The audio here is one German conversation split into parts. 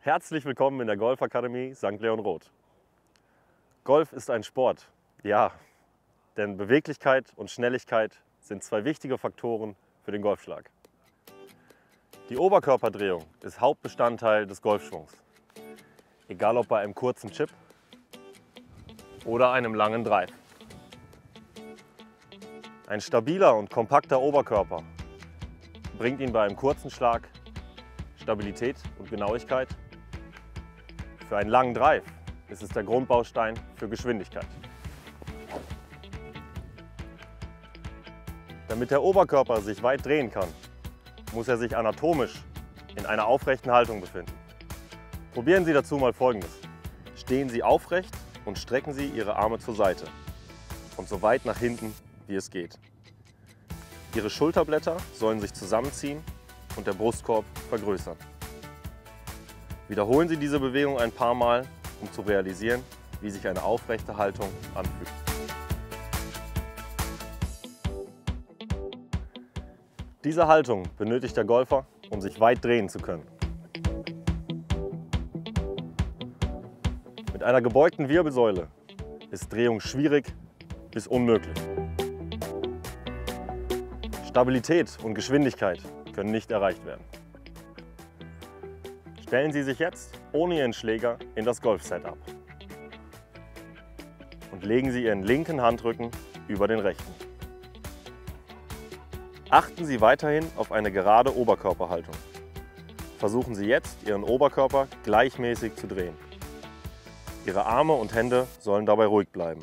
Herzlich willkommen in der Golfakademie St. Leon Roth. Golf ist ein Sport, ja, denn Beweglichkeit und Schnelligkeit sind zwei wichtige Faktoren für den Golfschlag. Die Oberkörperdrehung ist Hauptbestandteil des Golfschwungs, egal ob bei einem kurzen Chip oder einem langen Drive. Ein stabiler und kompakter Oberkörper bringt Ihnen bei einem kurzen Schlag Stabilität und Genauigkeit. Für einen langen Drive ist es der Grundbaustein für Geschwindigkeit. Damit der Oberkörper sich weit drehen kann, muss er sich anatomisch in einer aufrechten Haltung befinden. Probieren Sie dazu mal Folgendes. Stehen Sie aufrecht und strecken Sie Ihre Arme zur Seite und so weit nach hinten, wie es geht. Ihre Schulterblätter sollen sich zusammenziehen und der Brustkorb vergrößern. Wiederholen Sie diese Bewegung ein paar Mal, um zu realisieren, wie sich eine aufrechte Haltung anfühlt. Diese Haltung benötigt der Golfer, um sich weit drehen zu können. Mit einer gebeugten Wirbelsäule ist Drehung schwierig bis unmöglich. Stabilität und Geschwindigkeit können nicht erreicht werden. Stellen Sie sich jetzt ohne Ihren Schläger in das Golf-Setup und legen Sie Ihren linken Handrücken über den rechten. Achten Sie weiterhin auf eine gerade Oberkörperhaltung. Versuchen Sie jetzt, Ihren Oberkörper gleichmäßig zu drehen. Ihre Arme und Hände sollen dabei ruhig bleiben.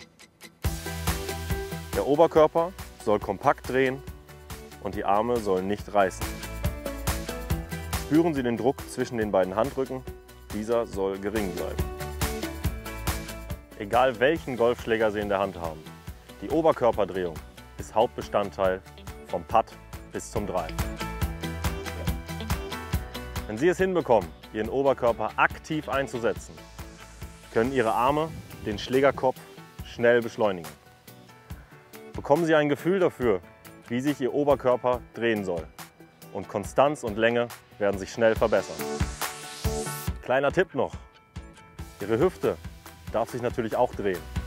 Der Oberkörper soll kompakt drehen und die Arme sollen nicht reißen. Spüren Sie den Druck zwischen den beiden Handrücken, dieser soll gering bleiben. Egal welchen Golfschläger Sie in der Hand haben, die Oberkörperdrehung ist Hauptbestandteil vom Putt bis zum Drive. Wenn Sie es hinbekommen, Ihren Oberkörper aktiv einzusetzen, können Ihre Arme den Schlägerkopf schnell beschleunigen. Bekommen Sie ein Gefühl dafür, wie sich Ihr Oberkörper drehen soll. Und Konstanz und Länge werden sich schnell verbessern. Kleiner Tipp noch: Ihre Hüfte darf sich natürlich auch drehen.